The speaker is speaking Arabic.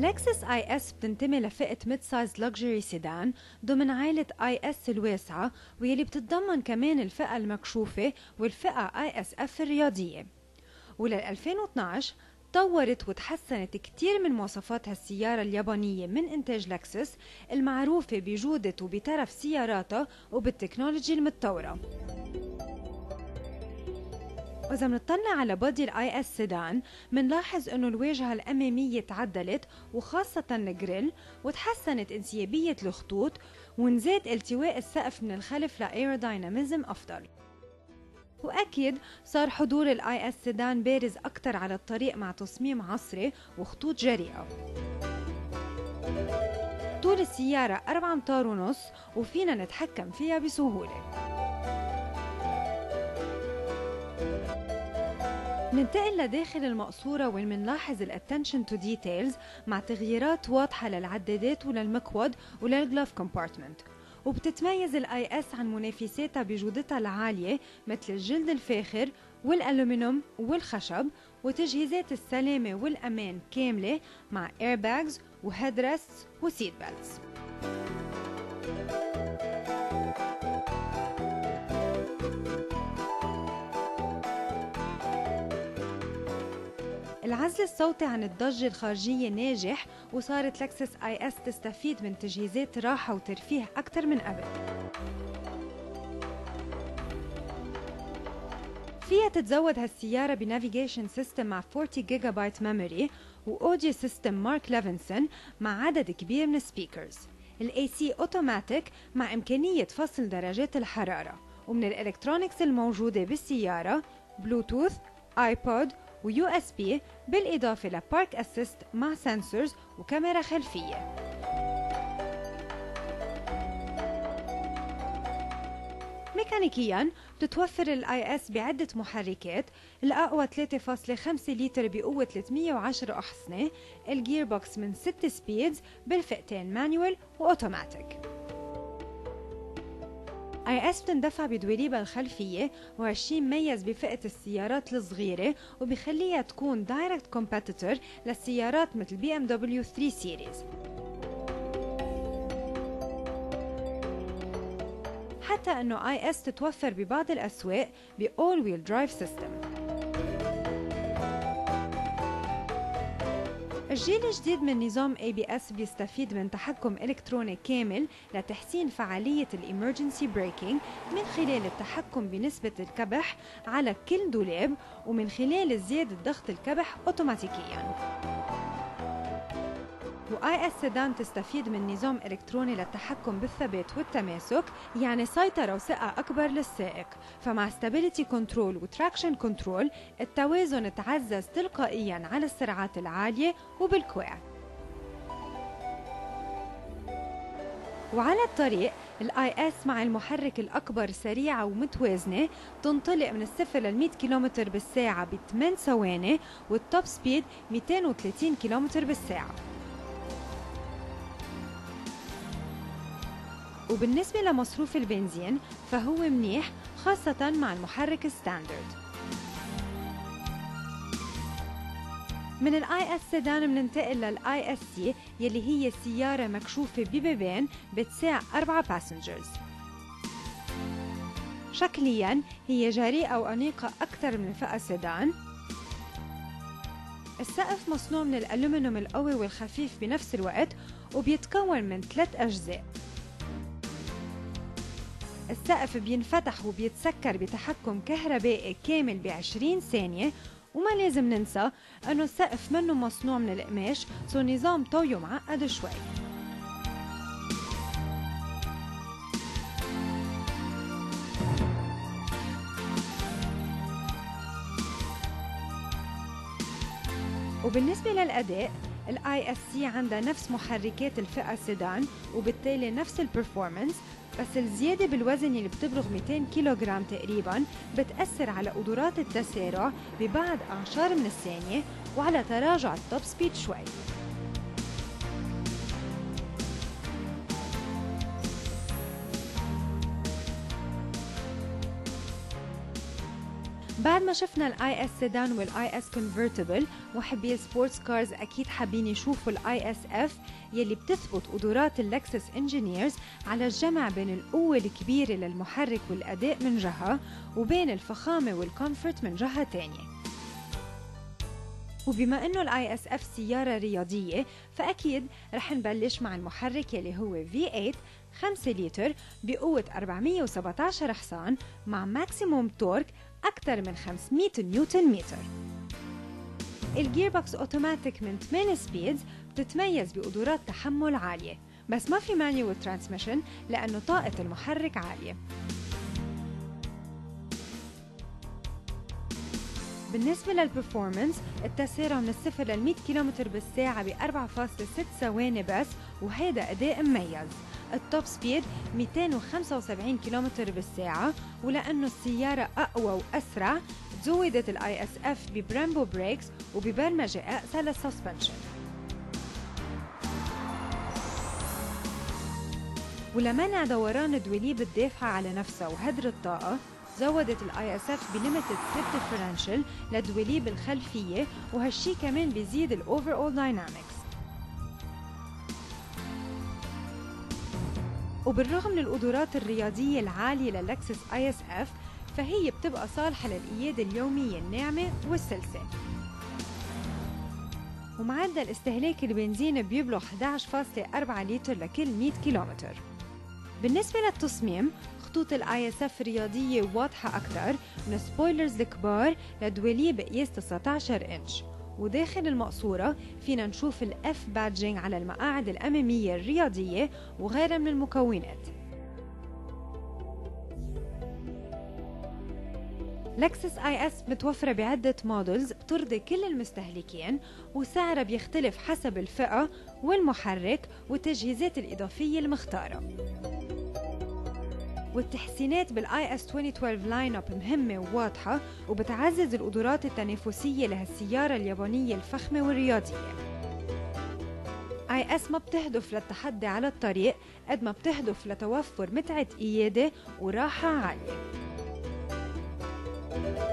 لكسس اي اس بتنتمي لفئة ميد سايز لكجري سيدان ضمن عائلة اي اس الواسعة، واللي بتتضمن كمان الفئة المكشوفة والفئة اي اس اف الرياضية. ولل 2012 طورت وتحسنت كتير من مواصفات هالسيارة اليابانية من إنتاج لكسس المعروفة بجودة وبترف سياراتها وبالتكنولوجي المتطورة. وإذا منطلع على بودي الاي اس سيدان منلاحظ انه الواجهة الأمامية تعدلت وخاصة الجريل، وتحسنت انسيابية الخطوط، ونزاد التواء السقف من الخلف لأيرودايناميزم أفضل. وأكيد صار حضور الاي اس سيدان بارز أكتر على الطريق مع تصميم عصري وخطوط جريئة. طول السيارة 4.5 أمتار وفينا نتحكم فيها بسهولة. ننتقل لداخل المقصورة وين منلاحظ الاتنشن تو ديتيلز مع تغييرات واضحة للعدادات وللمقود وللجلاف كومبارتمنت. وبتتميز الاي اس عن منافساتها بجودتها العالية مثل الجلد الفاخر والألومنيوم والخشب، وتجهيزات السلامة والأمان كاملة مع ايرباجز وهيدرست وسيت بيلتس. العزل الصوتي عن الضجة الخارجية ناجح، وصارت لكسس اي اس تستفيد من تجهيزات راحة وترفيه أكثر من قبل. فيها تتزود هالسيارة بنافيجيشن سيستم مع 40 جيجا بايت ميموري وأوديو سيستم مارك ليفنسون مع عدد كبير من السبيكرز. الاي سي اوتوماتيك مع إمكانية فصل درجات الحرارة. ومن الإلكترونيكس الموجودة بالسيارة بلوتوث، ايبود ويو اس بي، بالإضافة لبارك أسيست مع سنسورز وكاميرا خلفية. ميكانيكياً بتتوفر الاي اس بعدة محركات، الأقوى 3.5 لتر بقوة 310 أحصنة، الجير بوكس من 6 سبيدز بالفئتين مانيوال وأوتوماتيك. اي اس بتندفع بدواليبها الخلفية، وهالشي مميز بفئة السيارات الصغيرة وبيخليها تكون دايركت كومبيتيتور للسيارات مثل بي ام دبليو 3 سيريز. حتى انه اي اس تتوفر ببعض الاسواق بأول ويل درايف سيستم. الجيل الجديد من نظام ABS بيستفيد من تحكم إلكتروني كامل لتحسين فعالية الإمرجنسي بريكينج من خلال التحكم بنسبة الكبح على كل دولاب، ومن خلال زيادة ضغط الكبح أوتوماتيكياً. واي اس سيدان تستفيد من نظام إلكتروني للتحكم بالثبات والتماسك، يعني سيطرة وثقة أكبر للسائق. فمع ستابيليتي كنترول وتراكشن كنترول التوازن تعزز تلقائيا على السرعات العالية وبالكوع. وعلى الطريق الاي اس مع المحرك الأكبر سريعة ومتوازنة، تنطلق من 0 ل 100 كم بالساعة ب 8 ثواني، والتوب سبيد 230 كم بالساعة. وبالنسبة لمصروف البنزين فهو منيح، خاصة مع المحرك الستاندرد. من الاي اس سيدان بننتقل للاي اس سي، يلي هي سيارة مكشوفة ببابين بتساع 4 باسنجرز. شكليا هي جريئة وأنيقة أكثر من فئة سيدان. السقف مصنوع من الألومنيوم القوي والخفيف بنفس الوقت، وبيتكون من 3 أجزاء. السقف بينفتح وبيتسكر بتحكم كهربائي كامل ب20 ثانية. وما لازم ننسى أنه السقف منه مصنوع من القماش، سو نظام طويه معقد شوي. وبالنسبة للأداء الاي اس سي عندها نفس محركات الفئة سيدان، وبالتالي نفس البرفورمانس، بس الزيادة بالوزن اللي بتبلغ 200 كيلوغرام تقريبا بتأثر على قدرات التسارع ببعض أعشار من الثانية، وعلى تراجع التوب سبيد شوي. بعد ما شفنا الاي اس سيدان والاي اس كونفرتبل، محبي السبورتس كارز اكيد حابين يشوفوا الاي اس اف يلي بتثبت قدرات اللكسس انجينيرز على الجمع بين القوة الكبيرة للمحرك والاداء من جهة، وبين الفخامة والكومفورت من جهة تانية. وبما انه الاي اس اف سيارة رياضية، فاكيد رح نبلش مع المحرك يلي هو V8 5 لتر بقوة 417 حصان مع ماكسيموم تورك أكثر من 500 نيوتن متر. الجير بوكس اوتوماتيك من 8 سبيدز بتتميز بقدرات تحمل عالية، بس ما في مانيوال ترانسميشن لأنه طاقة المحرك عالية. بالنسبة للبرفورمانس، التسارع من الصفر لل 100 كيلومتر بالساعة ب 4.6 ثواني بس، وهيدا أداء مميز. التوب سبيد 275 كيلومتر بالساعة، ولأنه السيارة أقوى وأسرع زودت الاي اس اف ببرامبو بريكس وببرمجة أقسى للسسبنشن. ولمنع دوران الدواليب الدافعة على نفسها وهدر الطاقة، زودت الاي اس اف بليميتد ستيب ديفرنشال للدواليب الخلفية، وهالشي كمان بيزيد الاوفر اول داينامكس. وبالرغم من القدرات الرياضية العالية للكسس اي اس اف، فهي بتبقى صالحة للقيادة اليومية الناعمة والسلسة. ومعدل استهلاك البنزين بيبلغ 11.4 لتر لكل 100 كيلومتر. بالنسبة للتصميم، خطوط الاي اس اف رياضية واضحة أكثر من سبويلرز الكبار لدواليب قياس 19 إنش. وداخل المقصورة فينا نشوف الاف بادجينج على المقاعد الأمامية الرياضية وغيرها من المكونات. لكسس اي اس متوفرة بعدة موديلز بترضي كل المستهلكين، وسعرها بيختلف حسب الفئة والمحرك والتجهيزات الإضافية المختارة. والتحسينات بالاي اس 2012 لاين اب مهمة وواضحة، وبتعزز القدرات التنافسية لهالسيارة اليابانية الفخمة والرياضية. اي اس ما بتهدف للتحدي على الطريق قد ما بتهدف لتوفر متعة قيادة وراحة عالية.